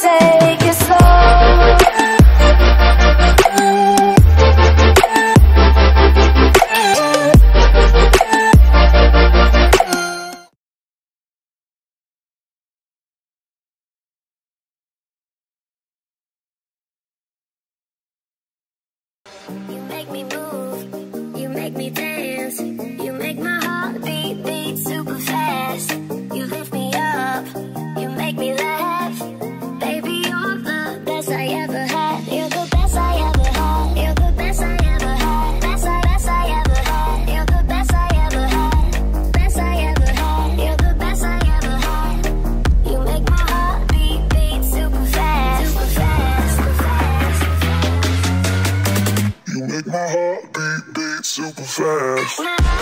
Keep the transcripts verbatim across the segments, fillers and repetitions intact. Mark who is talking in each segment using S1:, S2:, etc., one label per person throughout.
S1: take it slow. You make me move, you make me dance, you make my heart beat, beat super fast. You lift me up, you make me laugh. Baby, you're the best I ever had. You're the best I ever had. You're the best I ever had. Best I, best I ever had. You're the best I ever had. Best I ever had. You're the best I ever had. You make my heart beat, beat super fast. Super fast, super fast.
S2: You make my heart beat, beat super fast.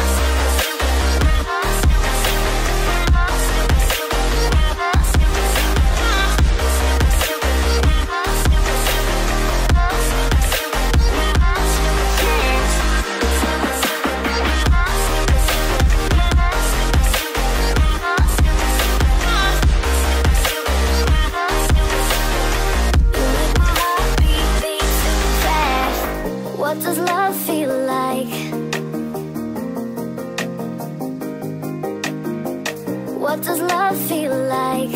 S1: What does love feel like? What does love feel like?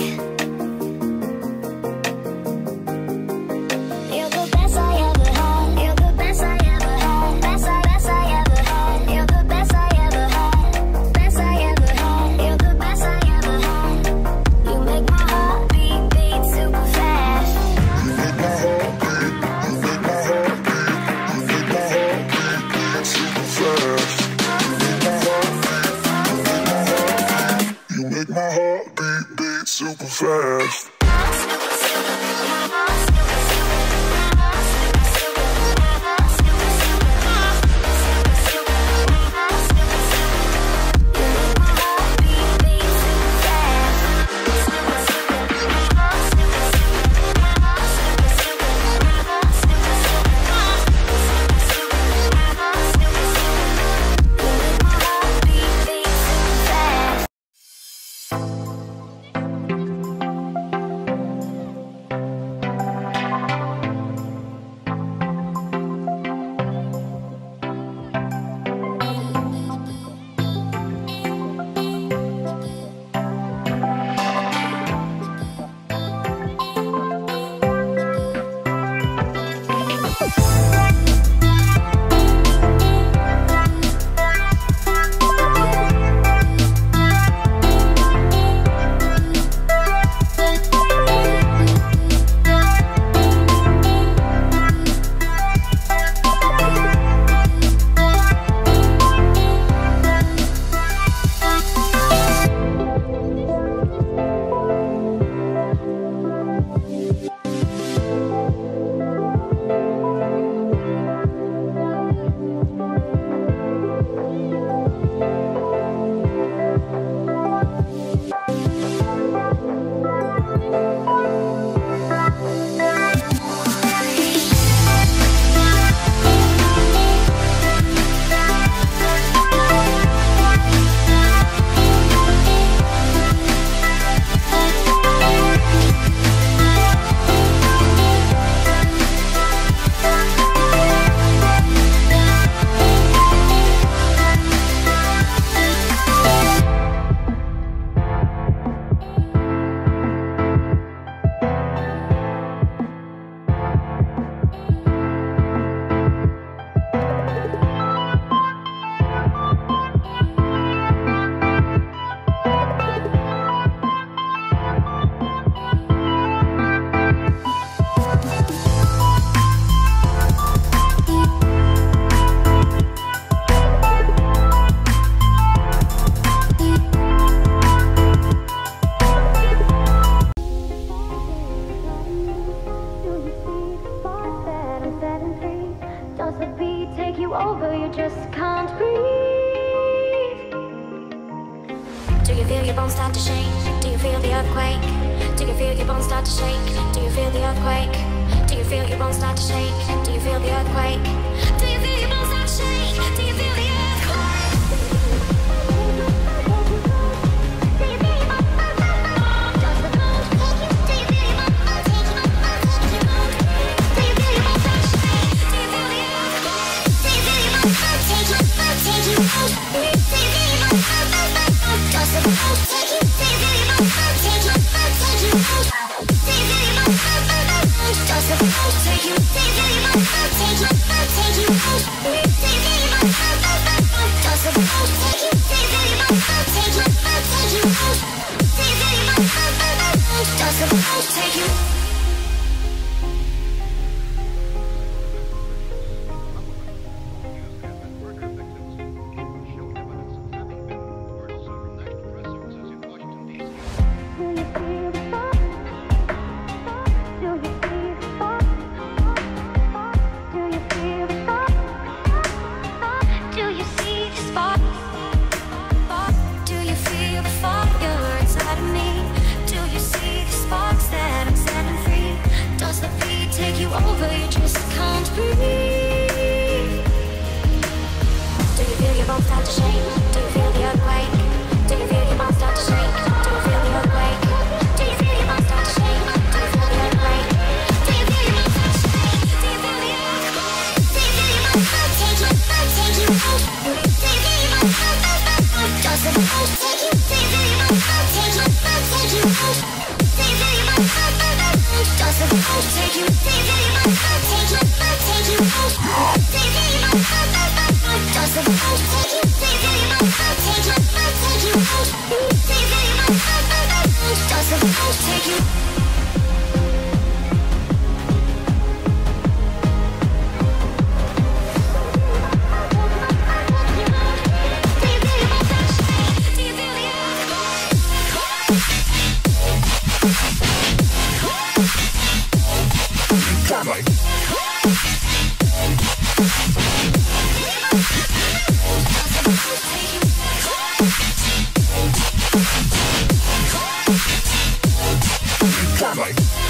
S1: You're the best I ever had. You're the best I ever had. Best I, best I ever had. You're the best I ever had. Best I ever had. You're the best I ever had. You make my heart beat, beat super fast.
S2: You make my heart beat, you make my heart beat, you make my heart beat, beat super fast. You make my heart beat, you make my heart beat, beat super fast.
S1: Over, you just can't breathe. Do you feel your bones start to shake? Do you feel the earthquake? Do you feel your bones start to shake? Do you feel the earthquake? Do you feel your bones start to shake? Do you feel the earthquake? Do you feel your bones start to shake? Do you feel the earthquake? Does the boat take you? Over, you just can't breathe. Do you feel your bones start to shake? Do you feel the earthquake? Do you feel your bones start to shake? Do you feel the earthquake? Do you feel your bones start to shake? Do you feel the earthquake? Do you feel your bones start to shake? Do you feel the earthquake? Do you feel your bones start to take you, take you out? Do you feel your bones start to take you? Does the boat take you? Do you feel your bones start to take you, take you out? Do you feel your bones start to take you? Does the boat take you? Do you feel your bones start to take you, take you out? Do you feel your bones start to take you? Does the boat take you? Do you feel your bones start to take you, take you out? Do you feel your bones start to take you? Does the boat take you?
S2: Come on.